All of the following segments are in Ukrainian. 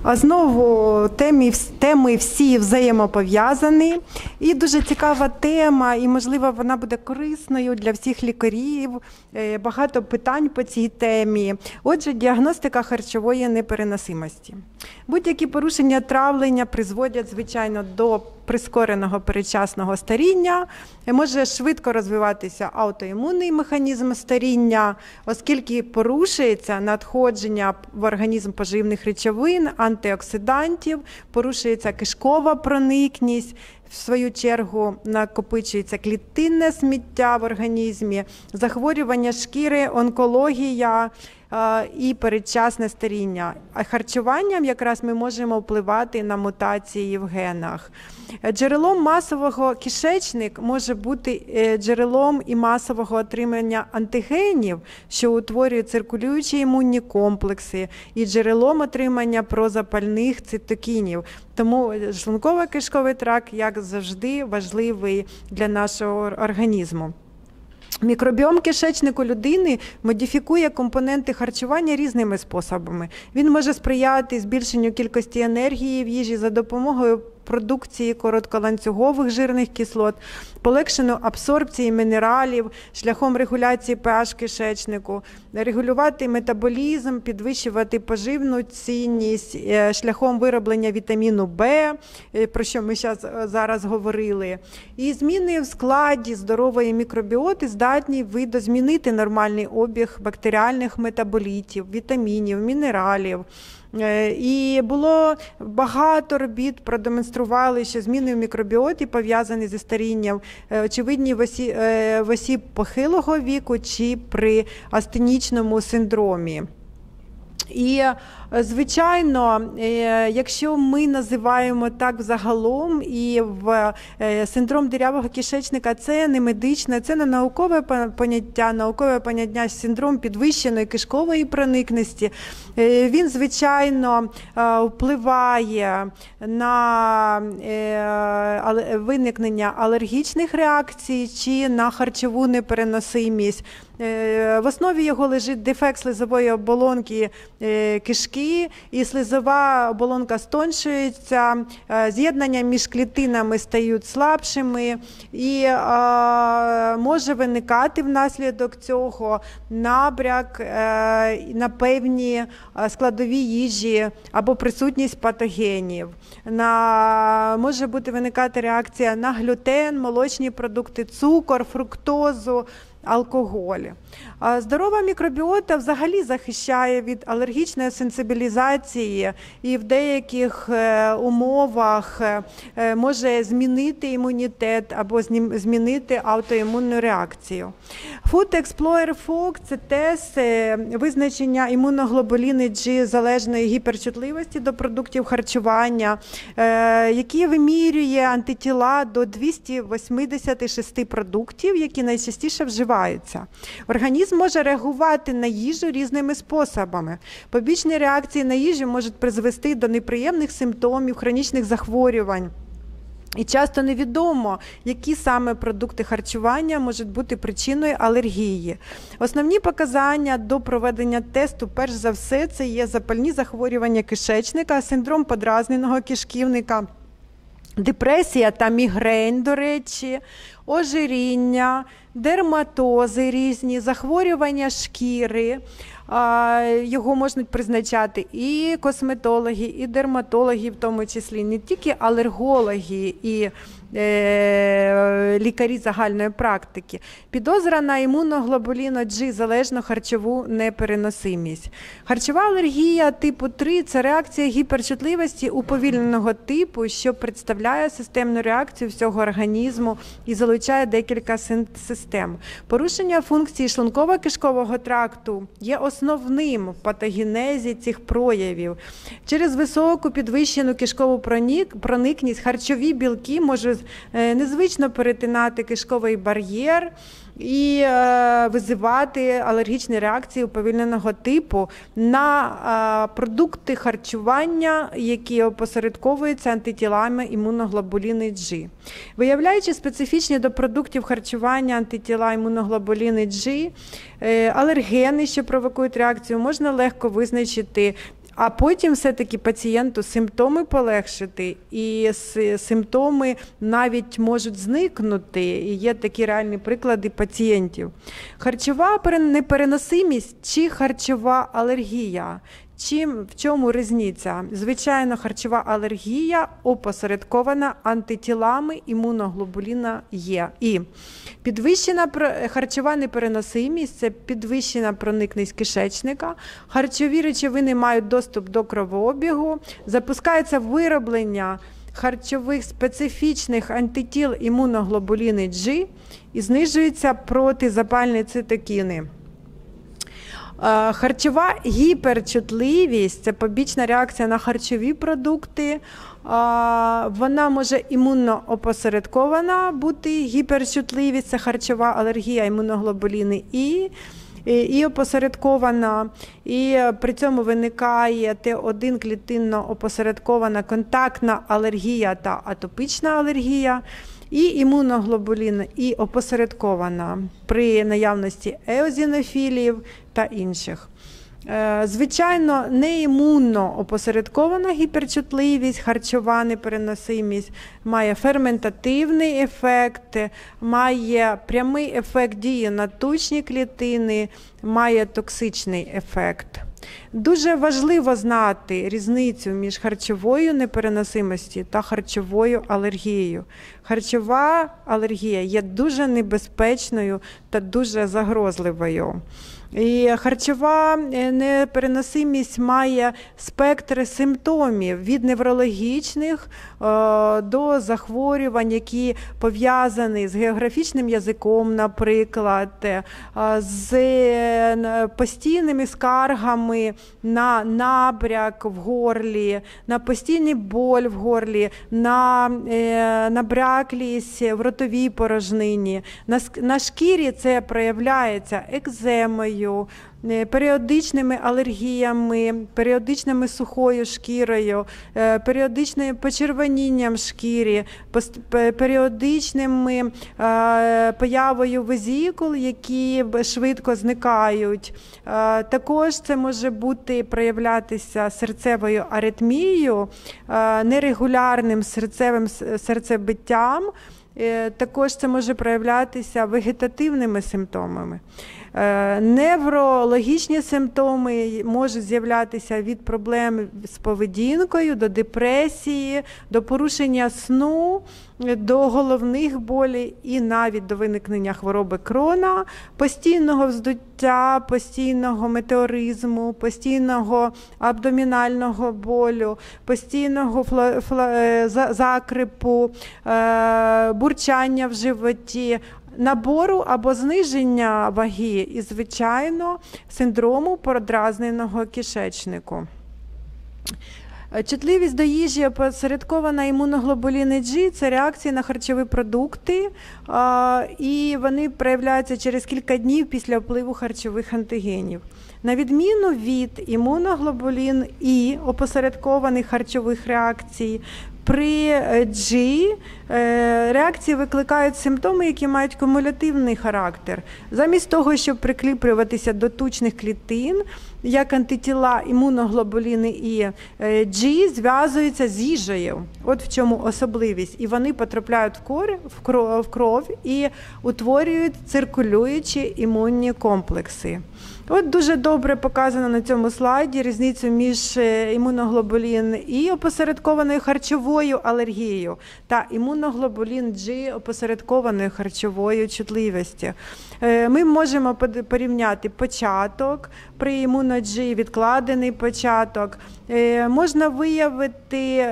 Знову теми всі взаємопов'язані. І дуже цікава тема, і, можливо, вона буде корисною для всіх лікарів. Багато питань по цій темі. Отже, діагностика харчової непереносимості. Будь-які порушення травлення призводять, звичайно, до прискореного передчасного старіння. Може швидко розвиватися аутоімунний механізм старіння, оскільки порушується надходження в організм поживних речовин, антиоксидантів, порушується кишкова проникність, в свою чергу накопичується клітинне сміття в організмі, захворювання шкіри, онкологія і передчасне старіння. А харчуванням якраз ми можемо впливати на мутації в генах. Джерелом масового кишечник може бути джерелом і масового отримання антигенів, що утворюють циркулюючі імунні комплекси, і джерелом отримання прозапальних цитокінів. Тому шлунково-кишковий тракт, як завжди, важливий для нашого організму. Мікробіом кишечнику людини модифікує компоненти харчування різними способами. Він може сприяти збільшенню кількості енергії в їжі за допомогою продукції коротколанцюгових жирних кислот, полегшену абсорбції мінералів, шляхом регуляції pH кишечнику, регулювати метаболізм, підвищувати поживну цінність, шляхом вироблення вітаміну В, про що ми зараз говорили. І зміни в складі здорової мікробіоти здатні видозмінити нормальний обіг бактеріальних метаболітів, вітамінів, мінералів. І було багато робіт, продемонстрували, що зміни в мікробіоті пов'язані зі старінням, очевидні в осіб похилого віку чи при астенічному синдромі. І, звичайно, якщо ми називаємо так взагалом, і в синдром дирявого кишечника, це не медичне, це не наукове поняття синдром підвищеної кишкової проникності. Він, звичайно, впливає на виникнення алергічних реакцій чи на харчову непереносимість. В основі його лежить дефект слизової оболонки кишки, і слизова оболонка стоншується, з'єднання між клітинами стають слабшими, і може виникати внаслідок цього набряк на певні складові їжі або присутність патогенів. Може бути виникати реакція на глютен, молочні продукти, цукор, фруктозу, алкоголь. Здорова мікробіота взагалі захищає від алергічної сенсибілізації і в деяких умовах може змінити імунітет або змінити аутоімунну реакцію. Food Explorer FOG – це тест визначення імуноглобуліни G залежної гіперчутливості до продуктів харчування, який вимірює антитіла до 286 продуктів, які найчастіше вживаються. Організм може реагувати на їжу різними способами. Побічні реакції на їжу можуть призвести до неприємних симптомів, хронічних захворювань. І часто невідомо, які саме продукти харчування можуть бути причиною алергії. Основні показання до проведення тесту, перш за все, це є запальні захворювання кишечника, синдром подразненого кишківника, депресія та мігрень, до речі, ожиріння, дерматози різні, захворювання шкіри. Його можуть призначати і косметологи, і дерматологи, в тому числі, не тільки алергологи і лікарі загальної практики. Підозра на імуноглобуліну G залежну харчову непереносимість. Харчова алергія типу 3 – це реакція гіперчутливості уповільненого типу, що представляє системну реакцію всього організму і залучає декілька систем. Порушення функції шлунково-кишкового тракту є основним в патогенезі цих проявів. Через високу підвищену кишкову проникність харчові білки можуть незвично перетинати кишковий бар'єр і визивати алергічні реакції уповільненого типу на продукти харчування, які опосередковуються антитілами імуноглобуліни G. Виявляючи специфічні до продуктів харчування антитіла імуноглобуліни G, алергени, що провокують реакцію, можна легко визначити А потім все-таки пацієнту симптоми полегшити, і симптоми навіть можуть зникнути. І є такі реальні приклади пацієнтів. Харчова непереносимість чи харчова алергія? В чому різниця? Звичайно, харчова алергія опосередкована антитілами імуноглобуліна Е. І підвищена харчова непереносимість – це підвищена проникність кишечника, харчові речовини мають доступ до кровообігу, запускається вироблення харчових специфічних антитіл імуноглобуліни G і знижуються протизапальні цитокіни. Харчова гіперчутливість – це побічна реакція на харчові продукти. Вона може імунно опосередкована бути, гіперчутливість – це харчова алергія імуноглобуліни і опосередкована, і при цьому виникає Т1 клітинно опосередкована контактна алергія та атопічна алергія, і імуноглобулін, і опосередкована при наявності еозінофілів та інших. Звичайно, неімунно опосередкована гіперчутливість, харчова непереносимість має ферментативний ефект, має прямий ефект дії на тучні клітини, має токсичний ефект. Дуже важливо знати різницю між харчовою непереносимістю та харчовою алергією. Харчова алергія є дуже небезпечною та дуже загрозливою. І харчова непереносимість має спектр симптомів від неврологічних до захворювань, які пов'язані з географічним язиком, наприклад, з постійними скаргами на набряк в горлі, на постійний боль в горлі, на набряклість в ротовій порожнині. На шкірі це проявляється екземою, періодичними алергіями, періодичними сухою шкірою, періодичним почервонінням шкіри, періодичними появою везікул, які швидко зникають. Також це може бути проявлятися серцевою аритмією, нерегулярним серцевим серцебиттям. Також це може проявлятися вегетативними симптомами. Неврологічні симптоми можуть з'являтися від проблем з поведінкою, до депресії, до порушення сну, до головних болей і навіть до виникнення хвороби Крона, постійного вздуття, постійного метеоризму, постійного абдомінального болю, постійного закрипу, бурчання в животі, набору або зниження ваги і, звичайно, синдрому подразненого кишечнику. Чутливість до їжі опосередкована імуноглобуліни G – це реакції на харчові продукти, і вони проявляються через кілька днів після впливу харчових антигенів. На відміну від імуноглобулін І опосередкованих харчових реакцій, при G реакції викликають симптоми, які мають кумулятивний характер. Замість того, щоб прикріплюватися до тучних клітин, як антитіла імуноглобуліни І, G зв'язуються з їжею. От в чому особливість. І вони потрапляють в кров і утворюють циркулюючі імунні комплекси. От дуже добре показано на цьому слайді різницю між імуноглобулін І опосередкованою харчовою алергією та імуноглобулін G опосередкованою харчовою чутливістю. Ми можемо порівняти початок при імуно-G, відкладений початок. Можна виявити,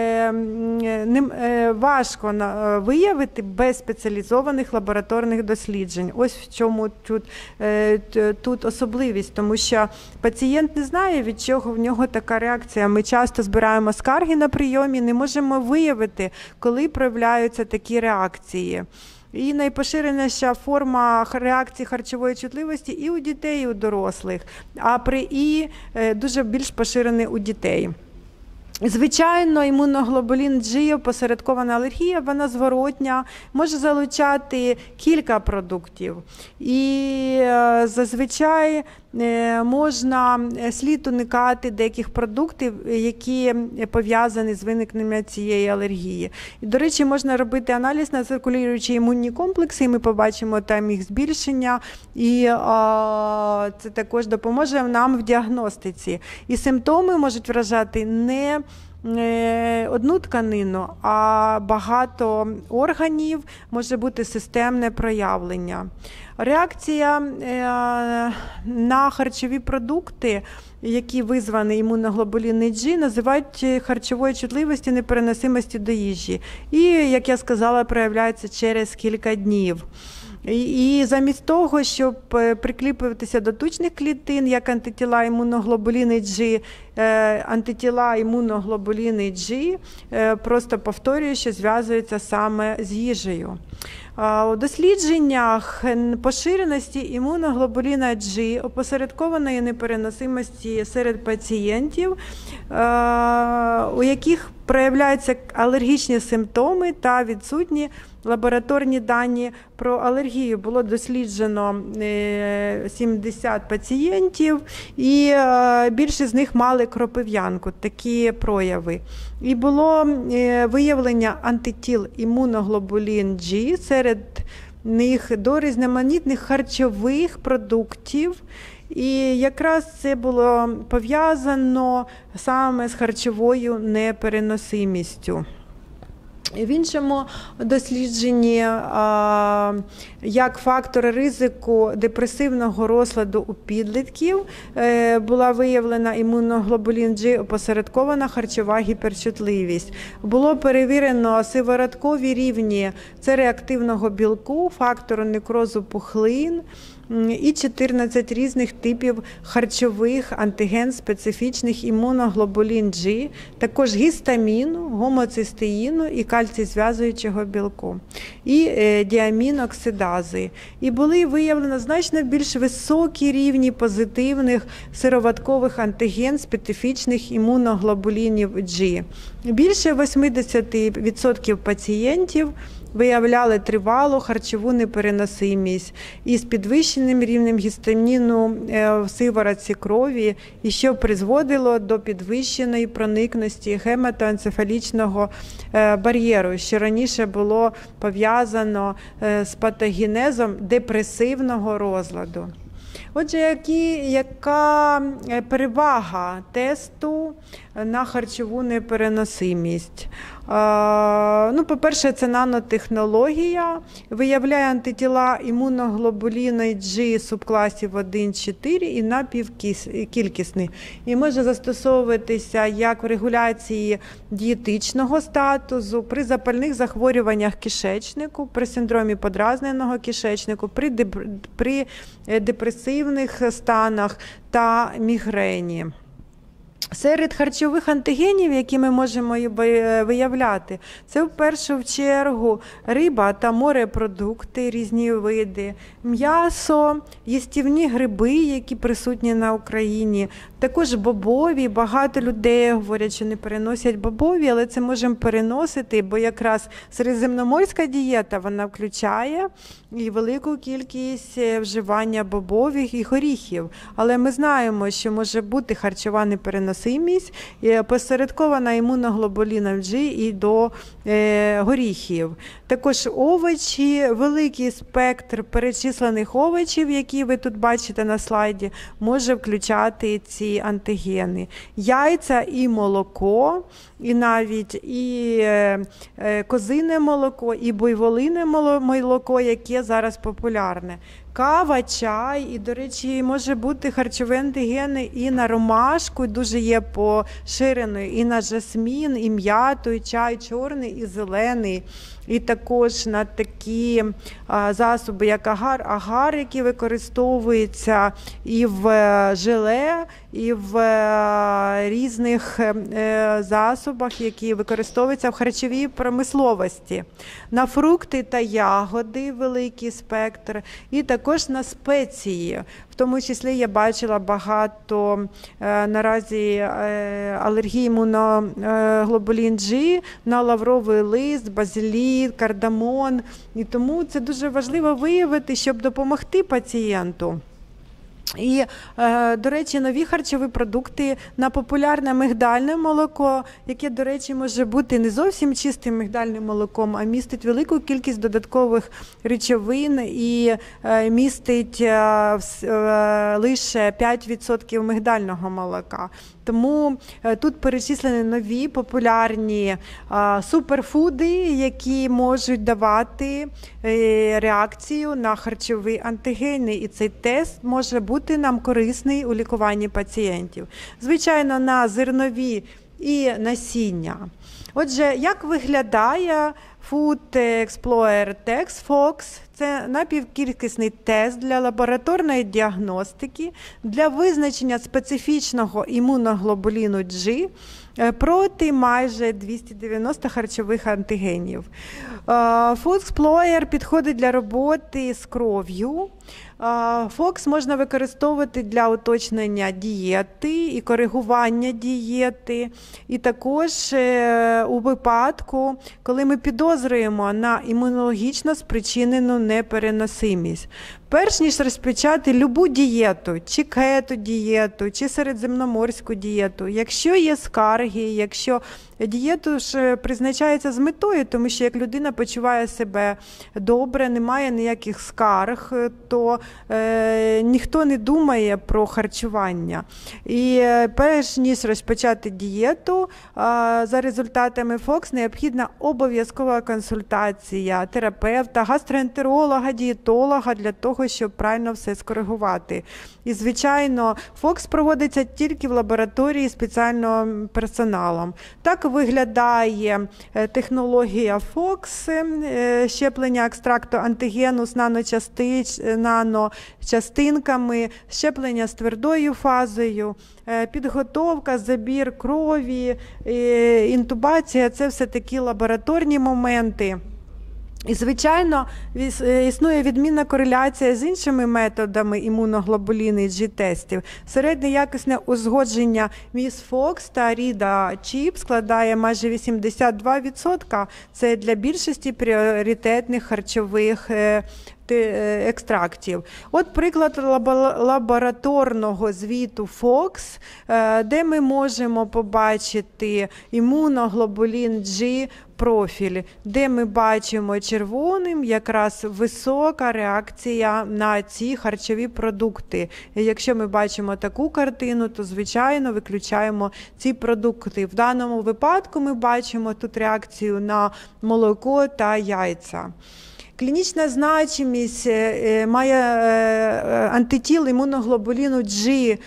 важко виявити без спеціалізованих лабораторних досліджень. Ось в чому тут особливість, тому що пацієнт не знає, від чого в нього така реакція. Ми часто збираємо скарги на прийомі, не можемо виявити, коли проявляються такі реакції. І найпоширеніша форма реакції харчової чутливості і у дітей, і у дорослих, а при І дуже більш поширений у дітей. Звичайно, імуноглобулін G, опосередкована алергія, вона зворотня, може залучати кілька продуктів. І зазвичай слід уникати деяких продуктів, які пов'язані з виникненням цієї алергії. І, до речі, можна робити аналіз на циркулюючі імунні комплекси, і ми побачимо там їх збільшення, і це також допоможе нам в діагностиці. І симптоми можуть вражати не одну тканину, а багато органів, може бути системне проявлення. Реакція на харчові продукти, які визвані імуноглобуліном G, називають харчовою чутливістю, непереносимості до їжі. І, як я сказала, проявляється через кілька днів. І замість того, щоб прикріплюватися до тучних клітин, як антитіла імуноглобуліну G, антитіла імуноглобуліну G, просто повторюю, що зв'язуються саме з їжею. У дослідженнях поширеності імуноглобуліна G, опосередкованої непереносимості серед пацієнтів, у яких проявляються алергічні симптоми та відсутні лабораторні дані про алергію. Було досліджено 70 пацієнтів, і більшість з них мали кропив'янку, такі прояви. І було виявлення антитіл імуноглобулін G серед них до різноманітних харчових продуктів. І якраз це було пов'язано саме з харчовою непереносимістю. В іншому дослідженні як фактор ризику депресивного розладу у підлітків була виявлена імуноглобулін G, опосередкована харчова гіперчутливість. Було перевірено сивороткові рівні цереактивного білку, фактору некрозу пухлин, і 14 різних типів харчових антиген-специфічних імуноглобулін G, також гістаміну, гомоцистеїну і кальцій-зв'язуючого білку, і діаміноксидази. І були виявлено значно більш високі рівні позитивних сироваткових антиген-специфічних імуноглобулінів G. Більше 80% пацієнтів виявляли тривалу харчову непереносимість із підвищеним рівнем гістаміну в сиворотці крові, і що призводило до підвищеної проникності гематоенцефалічного бар'єру, що раніше було пов'язано з патогенезом депресивного розладу. Отже, яка перевага тесту на харчову непереносимість? По-перше, це нанотехнологія, виявляє антитіла імуноглобуліну G субкласів 1-4 і напівкількісний. І може застосовуватися як в регуляції дієтичного статусу, при запальних захворюваннях кишечнику, при синдромі подразненого кишечнику, при депресивних станах та мігрені. Серед харчових антигенів, які ми можемо виявляти, це в першу чергу риба та морепродукти, різні види, м'ясо, їстівні гриби, які присутні на Україні, також бобові. Багато людей говорять, що не переносять бобові, але це можемо переносити, бо якраз середземноморська дієта, вона включає і велику кількість вживання бобових і горіхів. Але ми знаємо, що може бути харчова непереносимість, посередкована імуноглобуліном G і до горіхів. Також овочі, великий спектр перечислених овочів, які ви тут бачите на слайді, може включати ці антигени. Яйця і молоко, і навіть і козине молоко, і буйволине молоко, яке зараз популярне. Кава, чай, і, до речі, може бути харчові антигени і на ромашку, дуже є поширеною, і на жасмін, і м'яту, і чай чорний, і зелений. І також на такі засоби, як агар, які використовуються і в желе, і в різних засобах, які використовуються в харчовій промисловості. На фрукти та ягоди великий спектр, і також також на спеції. В тому числі я бачила багато наразі алергії імуноглобулін G на лавровий лист, базилік, кардамон. І тому це дуже важливо виявити, щоб допомогти пацієнту. І, до речі, нові харчові продукти на популярне мигдальне молоко, яке, до речі, може бути не зовсім чистим мигдальним молоком, а містить велику кількість додаткових речовин і містить лише 5% мигдального молока. Тому тут перечислені нові популярні суперфуди, які можуть давати реакцію на харчові антигени. І цей тест може бути нам корисний у лікуванні пацієнтів. Звичайно, на зернові і насіння. Отже, як виглядає Food Explorer Test FOX? Це напівкількісний тест для лабораторної діагностики для визначення специфічного імуноглобуліну G проти майже 290 харчових антигенів. Food Explorer підходить для роботи з кров'ю. FOX можна використовувати для уточнення дієти і коригування дієти. І також у випадку, коли ми підозрюємо на імунологічно спричинену непереносимість. Перш ніж розпочати любу дієту, чи кето-дієту, чи середземноморську дієту, якщо є скарги, якщо дієту ж призначається з метою, тому що як людина почуває себе добре, немає ніяких скарг, то ніхто не думає про харчування. І перш ніж розпочати дієту, за результатами FOX необхідна обов'язкова консультація терапевта, гастроентеролога, дієтолога для того, щоб правильно все скоригувати. І, звичайно, FOX проводиться тільки в лабораторії спеціальним персоналом. Так виглядає технологія FOX, щеплення екстракту антигену з наночастинками, щеплення з твердою фазою, підготовка, забір крові, інтубація – це все такі лабораторні моменти. І, звичайно, існує відмінна кореляція з іншими методами імуноглобуліну G-тестів. Середнє якісне узгодження між FOX та RIDA-CHIP складає майже 82%. Це для більшості пріоритетних харчових екстрактів. От приклад лабораторного звіту FOX, де ми можемо побачити імуноглобулін G профіль, де ми бачимо червоним якраз висока реакція на ці харчові продукти. І якщо ми бачимо таку картину, то, звичайно, виключаємо ці продукти. В даному випадку ми бачимо тут реакцію на молоко та яйця. Клінічна значимість має антитіл імуноглобуліну G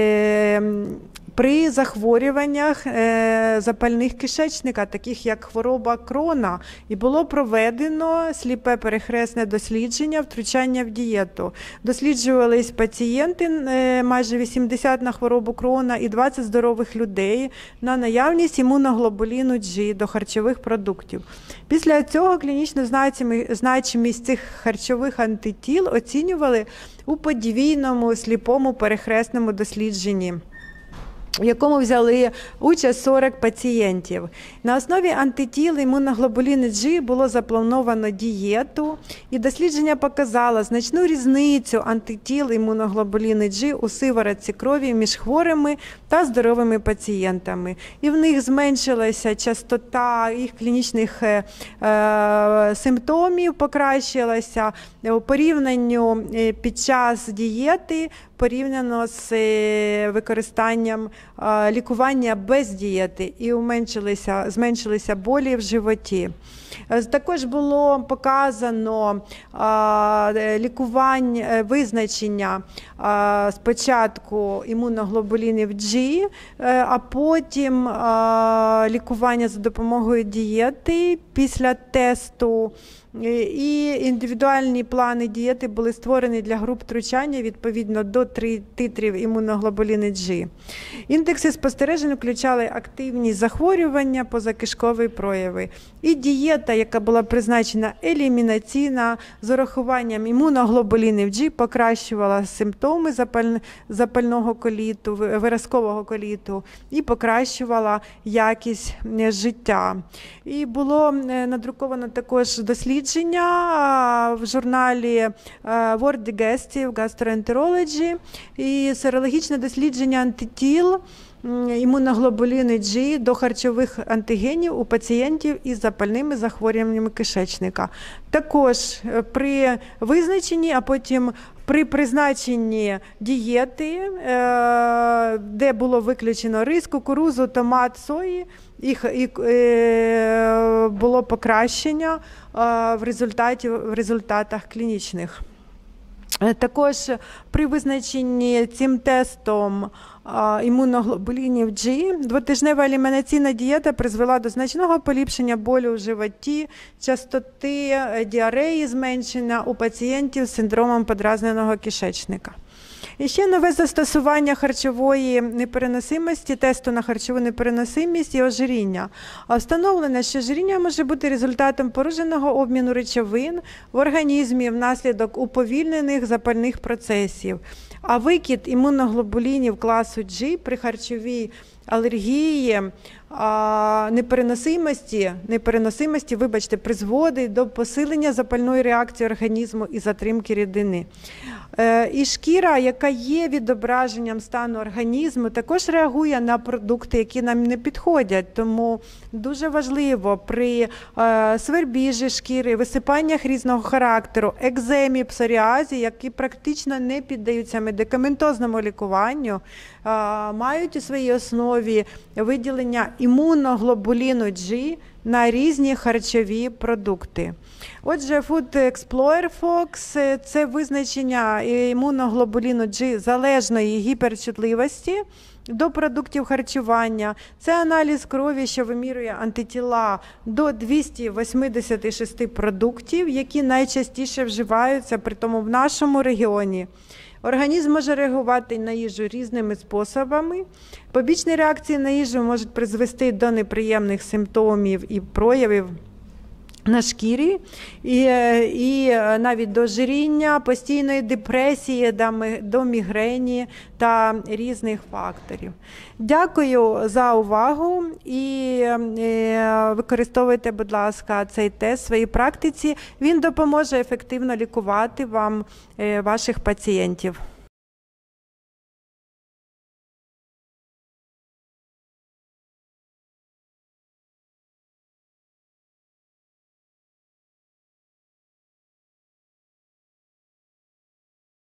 при захворюваннях запальних кишечника, таких як хвороба Крона, і було проведено сліпе перехресне дослідження втручання в дієту. Досліджувались пацієнти, майже 80 на хворобу Крона і 20 здорових людей на наявність імуноглобуліну G до харчових продуктів. Після цього клінічну значимість цих харчових антитіл оцінювали у подвійному сліпому перехресному дослідженні, в якому взяли участь 40 пацієнтів. На основі антитіл імуноглобуліну G було заплановано дієту, і дослідження показало значну різницю антитіл імуноглобуліну G у сиворотці крові між хворими та здоровими пацієнтами. І в них зменшилася частота їх клінічних симптомів, покращилася у порівнянню під час дієти, порівняно з використанням лікування без дієти, і зменшилися болі в животі. Також було показано визначення спочатку імуноглобулінів G, а потім лікування за допомогою дієти після тесту І індивідуальні плани дієти були створені для груп втручання відповідно до 3 титрів імуноглобуліну G. Індекси спостережень включали активність захворювання, позакишкові прояви. І дієта, яка була призначена елімінаційна, з урахуванням імуноглобулінів G, покращувала симптоми запального коліту, виразкового коліту і покращувала якість життя. І було надруковано також дослідження в журналі World Digestive Gastroenterology і серологічне дослідження антитіл імуноглобуліну G до харчових антигенів у пацієнтів із запальними захворюваннями кишечника. Також при визначенні, а потім при призначенні дієти, де було виключено рис, кукурудзу, томат, сої, було покращення в результатах клінічних. Також при визначенні цим тестом імуноглобулінів G двотижнева елімінаційна дієта призвела до значного поліпшення болю в животі, частоти діареї зменшення у пацієнтів з синдромом подразненого кишечника. І ще нове застосування харчової непереносимості, тесту на харчову непереносимість і ожиріння. Встановлено, що ожиріння може бути результатом порушеного обміну речовин в організмі внаслідок уповільнених запальних процесів. А викид імуноглобулінів класу G при харчовій алергії непереносимості, призводить до посилення запальної реакції організму і затримки рідини. І шкіра, яка є відображенням стану організму, також реагує на продукти, які нам не підходять. Тому дуже важливо при свербіжі шкіри, висипаннях різного характеру, екземі, псоріазі, які практично не піддаються медикаментозному лікуванню, мають у своїй основі виділення імуноглобуліну G на різні харчові продукти. Отже, Food Explorer Fox – це визначення імуноглобуліну G залежної гіперчутливості до продуктів харчування. Це аналіз крові, що вимірює антитіла до 286 продуктів, які найчастіше вживаються, притому в нашому регіоні. Організм може реагувати на їжу різними способами. Побічні реакції на їжу можуть призвести до неприємних симптомів і проявів на шкірі, і навіть до ожиріння, постійної депресії, до мігрені та різних факторів. Дякую за увагу і використовуйте, будь ласка, цей тест в своїй практиці. Він допоможе ефективно лікувати вам ваших пацієнтів.